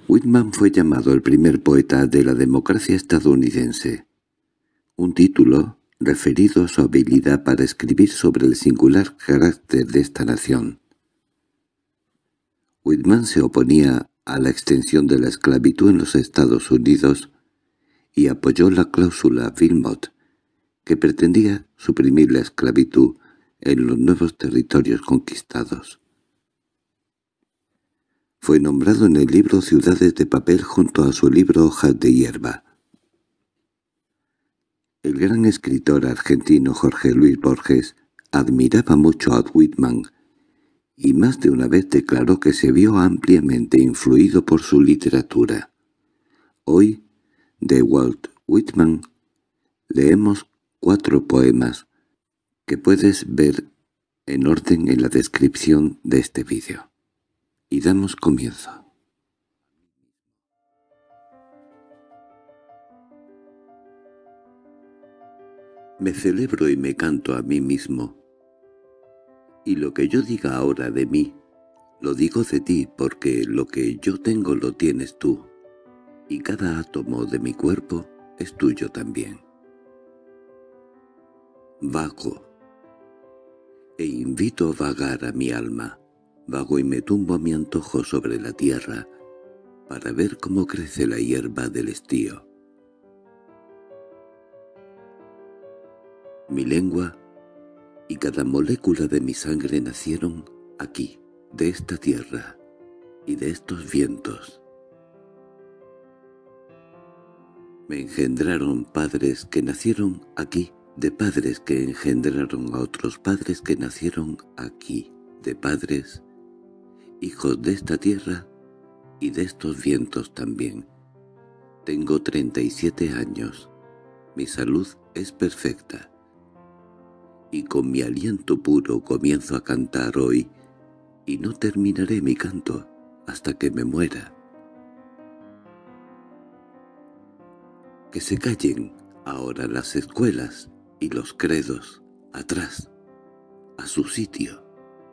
Whitman fue llamado el primer poeta de la democracia estadounidense, un título referido a su habilidad para escribir sobre el singular carácter de esta nación. Whitman se oponía a la extensión de la esclavitud en los Estados Unidos y apoyó la cláusula Wilmot, que pretendía suprimir la esclavitud en los nuevos territorios conquistados. Fue nombrado en el libro Ciudades de Papel junto a su libro Hojas de Hierba. El gran escritor argentino Jorge Luis Borges admiraba mucho a Whitman y más de una vez declaró que se vio ampliamente influido por su literatura. Hoy, de Walt Whitman, leemos 4 poemas que puedes ver en orden en la descripción de este vídeo. Y damos comienzo. Me celebro y me canto a mí mismo, y lo que yo diga ahora de mí, lo digo de ti, porque lo que yo tengo lo tienes tú, y cada átomo de mi cuerpo es tuyo también. Vago, e invito a vagar a mi alma, vago y me tumbo a mi antojo sobre la tierra, para ver cómo crece la hierba del estío. Mi lengua y cada molécula de mi sangre nacieron aquí, de esta tierra y de estos vientos. Me engendraron padres que nacieron aquí, de padres que engendraron a otros padres que nacieron aquí, de padres, hijos de esta tierra y de estos vientos también. Tengo 37 años. Mi salud es perfecta. Y con mi aliento puro comienzo a cantar hoy, y no terminaré mi canto hasta que me muera. Que se callen ahora las escuelas y los credos, atrás, a su sitio.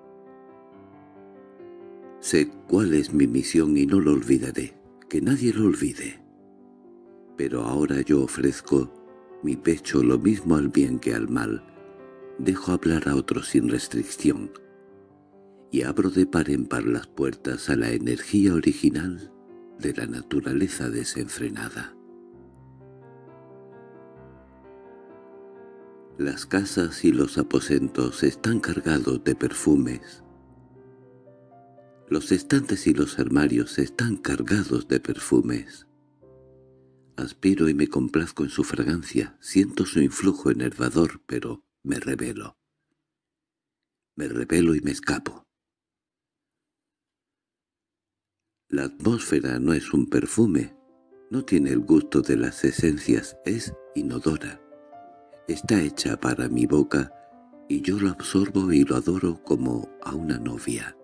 Sé cuál es mi misión y no lo olvidaré, que nadie lo olvide. Pero ahora yo ofrezco mi pecho lo mismo al bien que al mal. Dejo hablar a otros sin restricción, y abro de par en par las puertas a la energía original de la naturaleza desenfrenada. Las casas y los aposentos están cargados de perfumes. Los estantes y los armarios están cargados de perfumes. Aspiro y me complazco en su fragancia, siento su influjo enervador, pero me rebelo. Me rebelo y me escapo. La atmósfera no es un perfume, no tiene el gusto de las esencias, es inodora. Está hecha para mi boca y yo lo absorbo y lo adoro como a una novia.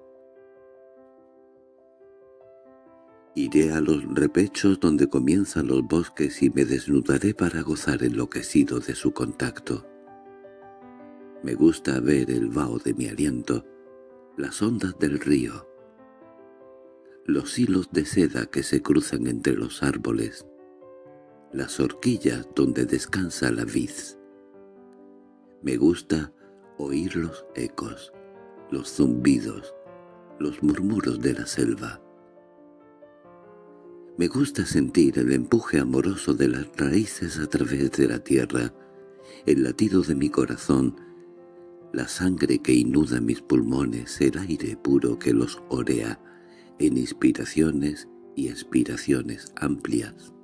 Iré a los repechos donde comienzan los bosques y me desnudaré para gozar enloquecido de su contacto. Me gusta ver el vaho de mi aliento, las ondas del río, los hilos de seda que se cruzan entre los árboles, las horquillas donde descansa la vid. Me gusta oír los ecos, los zumbidos, los murmuros de la selva. Me gusta sentir el empuje amoroso de las raíces a través de la tierra, el latido de mi corazón, la sangre que inunda mis pulmones, el aire puro que los orea en inspiraciones y expiraciones amplias.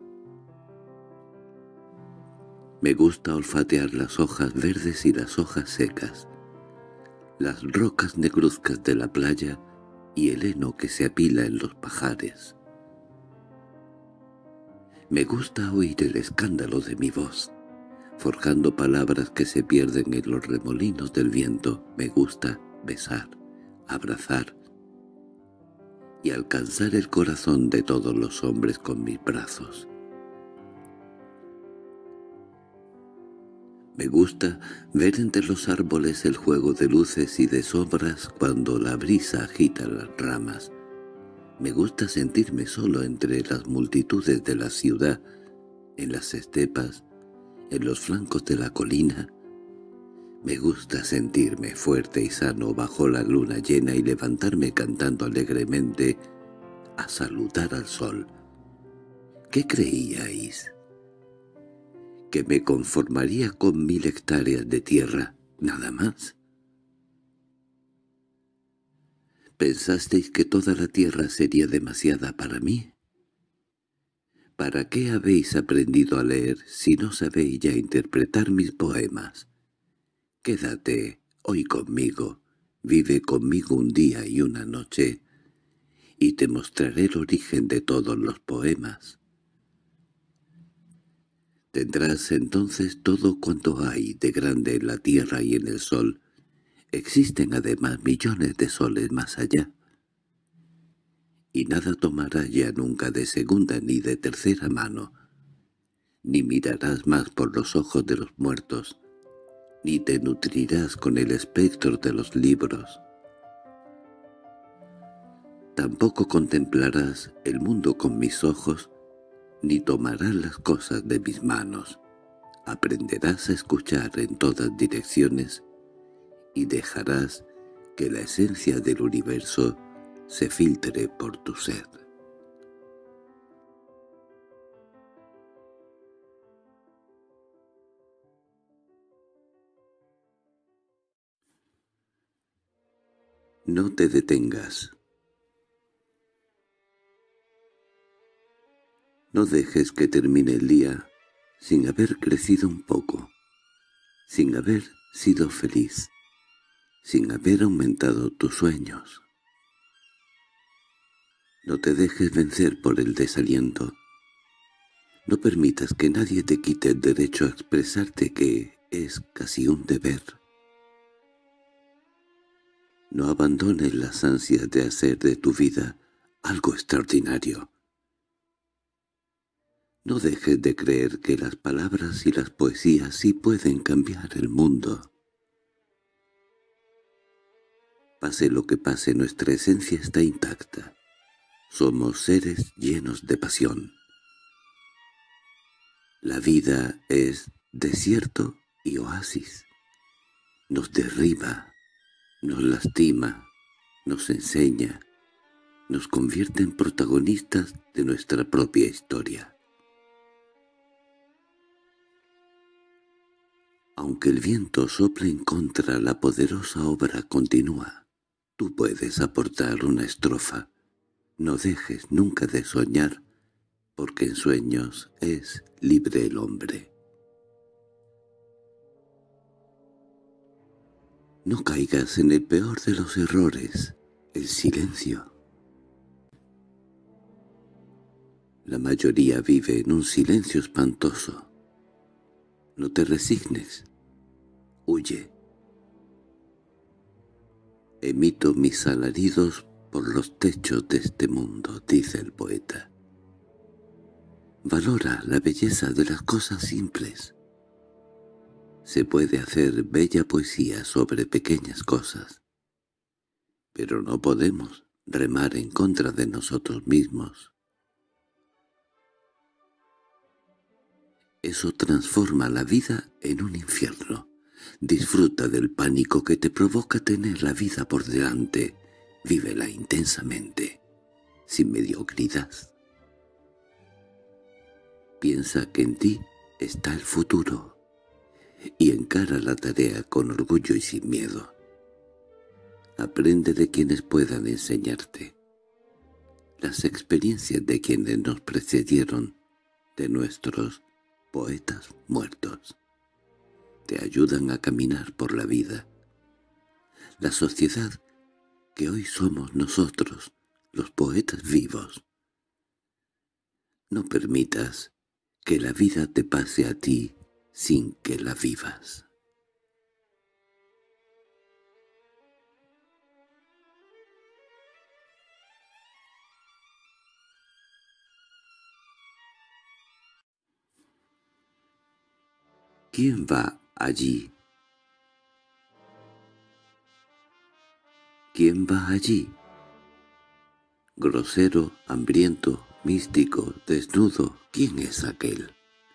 Me gusta olfatear las hojas verdes y las hojas secas, las rocas negruzcas de la playa y el heno que se apila en los pajares. Me gusta oír el escándalo de mi voz, forjando palabras que se pierden en los remolinos del viento. Me gusta besar, abrazar y alcanzar el corazón de todos los hombres con mis brazos. Me gusta ver entre los árboles el juego de luces y de sombras cuando la brisa agita las ramas. Me gusta sentirme solo entre las multitudes de la ciudad, en las estepas, en los flancos de la colina. Me gusta sentirme fuerte y sano bajo la luna llena y levantarme cantando alegremente a saludar al sol. ¿Qué creíais? ¿Que me conformaría con 1000 hectáreas de tierra, nada más? ¿Pensasteis que toda la tierra sería demasiada para mí? ¿Para qué habéis aprendido a leer si no sabéis ya interpretar mis poemas? Quédate hoy conmigo, vive conmigo un día y una noche, y te mostraré el origen de todos los poemas. Tendrás entonces todo cuanto hay de grande en la tierra y en el sol. Existen además millones de soles más allá. Y nada tomarás ya nunca de segunda ni de tercera mano, ni mirarás más por los ojos de los muertos, ni te nutrirás con el espectro de los libros. Tampoco contemplarás el mundo con mis ojos, ni tomarás las cosas de mis manos. Aprenderás a escuchar en todas direcciones y dejarás que la esencia del universo se filtre por tu ser. No te detengas. No dejes que termine el día sin haber crecido un poco, sin haber sido feliz, sin haber aumentado tus sueños. No te dejes vencer por el desaliento. No permitas que nadie te quite el derecho a expresarte, que es casi un deber. No abandones las ansias de hacer de tu vida algo extraordinario. No dejes de creer que las palabras y las poesías sí pueden cambiar el mundo. Pase lo que pase, nuestra esencia está intacta. Somos seres llenos de pasión. La vida es desierto y oasis. Nos derriba, nos lastima, nos enseña, nos convierte en protagonistas de nuestra propia historia. Aunque el viento sople en contra, la poderosa obra continúa. Tú puedes aportar una estrofa. No dejes nunca de soñar, porque en sueños es libre el hombre. No caigas en el peor de los errores, el silencio. La mayoría vive en un silencio espantoso. No te resignes. Huye. Emito mis alaridos por los techos de este mundo, dice el poeta. Valora la belleza de las cosas simples. Se puede hacer bella poesía sobre pequeñas cosas, pero no podemos remar en contra de nosotros mismos. Eso transforma la vida en un infierno. Disfruta del pánico que te provoca tener la vida por delante. Vívela intensamente, sin mediocridad. Piensa que en ti está el futuro y encara la tarea con orgullo y sin miedo. Aprende de quienes puedan enseñarte. Las experiencias de quienes nos precedieron, de nuestros poetas muertos, te ayudan a caminar por la vida. La sociedad que hoy somos nosotros, los poetas vivos. No permitas que la vida te pase a ti sin que la vivas. ¿Quién va allí? ¿Quién va allí? grosero, hambriento, místico, desnudo. ¿Quién es aquel?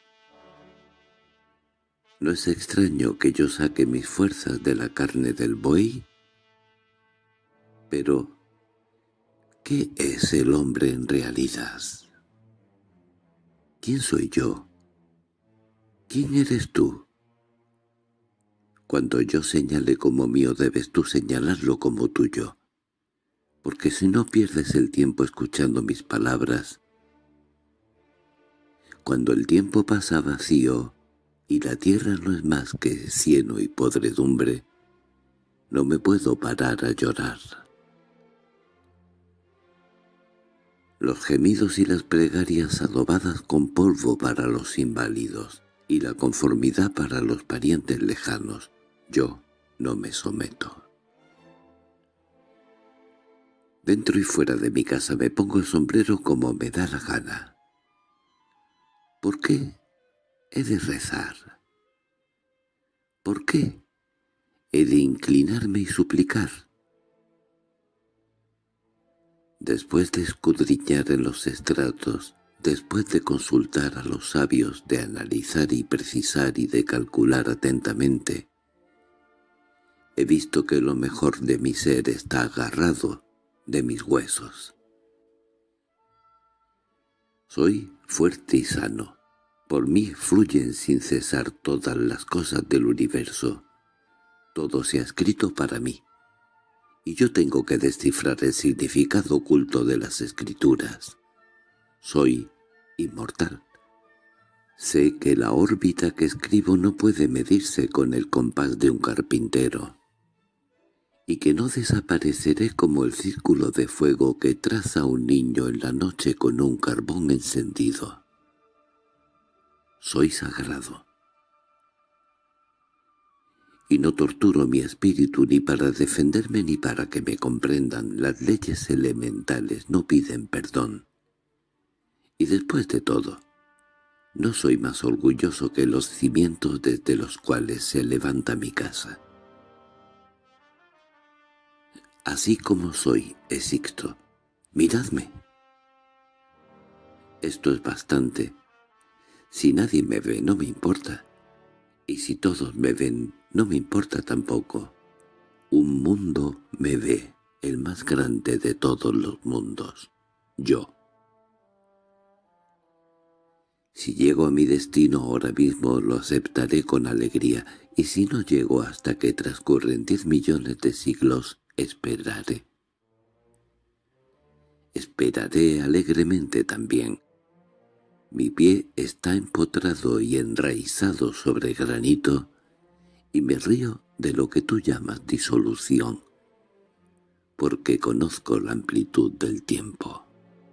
¿No es extraño que yo saque mis fuerzas de la carne del buey? Pero, ¿qué es el hombre en realidad? ¿Quién soy yo? ¿Quién eres tú? Cuando yo señale como mío debes tú señalarlo como tuyo, porque si no pierdes el tiempo escuchando mis palabras. Cuando el tiempo pasa vacío y la tierra no es más que cieno y podredumbre, no me puedo parar a llorar. Los gemidos y las plegarias adobadas con polvo para los inválidos y la conformidad para los parientes lejanos, yo no me someto. Dentro y fuera de mi casa me pongo el sombrero como me da la gana. ¿Por qué he de rezar? ¿Por qué he de inclinarme y suplicar? Después de escudriñar en los estratos, después de consultar a los sabios, de analizar y precisar y de calcular atentamente, he visto que lo mejor de mi ser está agarrado de mis huesos. Soy fuerte y sano. Por mí fluyen sin cesar todas las cosas del universo. Todo se ha escrito para mí, y yo tengo que descifrar el significado oculto de las escrituras. Soy inmortal. Sé que la órbita que escribo no puede medirse con el compás de un carpintero, y que no desapareceré como el círculo de fuego que traza un niño en la noche con un carbón encendido. Soy sagrado. Y no torturo mi espíritu ni para defenderme ni para que me comprendan. Las leyes elementales no piden perdón. Y después de todo, no soy más orgulloso que los cimientos desde los cuales se levanta mi casa. Así como soy, existo. Miradme. Esto es bastante. Si nadie me ve, no me importa. Y si todos me ven, no me importa tampoco. Un mundo me ve, el más grande de todos los mundos. Yo. Si llego a mi destino ahora mismo, lo aceptaré con alegría, y si no llego hasta que transcurren 10 millones de siglos, esperaré. Esperaré alegremente también. Mi pie está empotrado y enraizado sobre granito, y me río de lo que tú llamas disolución, porque conozco la amplitud del tiempo.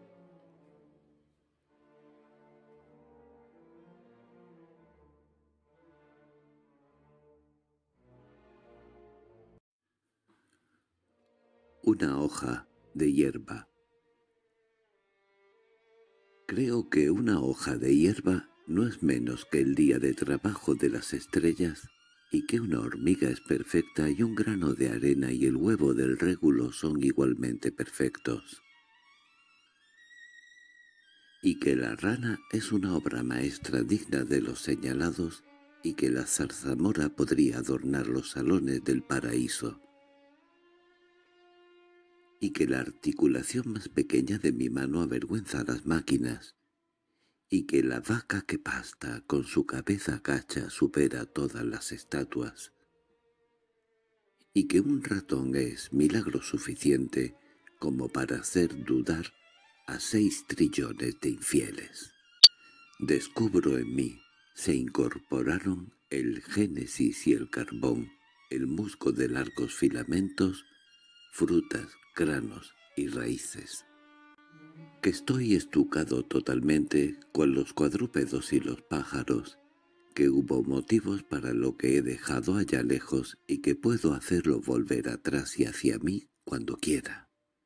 Una hoja de hierba. Creo que una hoja de hierba no es menos que el día de trabajo de las estrellas, y que una hormiga es perfecta y un grano de arena y el huevo del régulo son igualmente perfectos, y que la rana es una obra maestra digna de los señalados, y que la zarzamora podría adornar los salones del paraíso, y que la articulación más pequeña de mi mano avergüenza a las máquinas, y que la vaca que pasta con su cabeza cacha supera todas las estatuas, y que un ratón es milagro suficiente como para hacer dudar a 6 trillones de infieles. Descubro en mí, se incorporaron el génesis y el carbón, el musgo de largos filamentos, frutas, granos y raíces. Que estoy estucado totalmente, cual los cuadrúpedos y los pájaros, que hubo motivos para lo que he dejado allá lejos y que puedo hacerlo volver atrás y hacia mí cuando quiera.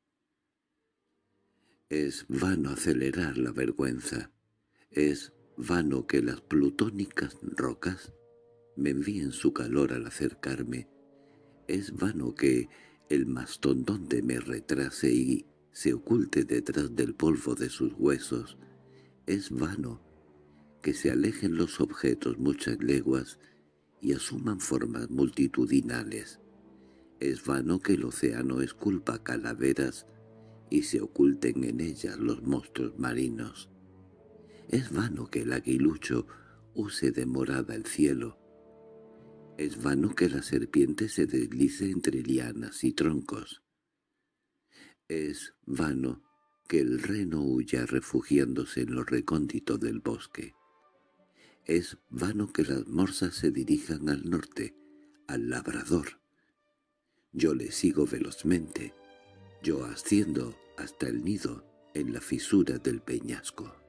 Es vano acelerar la vergüenza, es vano que las plutónicas rocas me envíen su calor al acercarme, es vano que el mastodonte me retrase y se oculte detrás del polvo de sus huesos. Es vano que se alejen los objetos muchas leguas y asuman formas multitudinales. Es vano que el océano esculpa calaveras y se oculten en ellas los monstruos marinos. Es vano que el aguilucho use de morada el cielo. Es vano que la serpiente se deslice entre lianas y troncos. Es vano que el reno huya refugiándose en lo recóndito del bosque. Es vano que las morsas se dirijan al norte, al labrador. Yo le sigo velozmente, yo asciendo hasta el nido en la fisura del peñasco.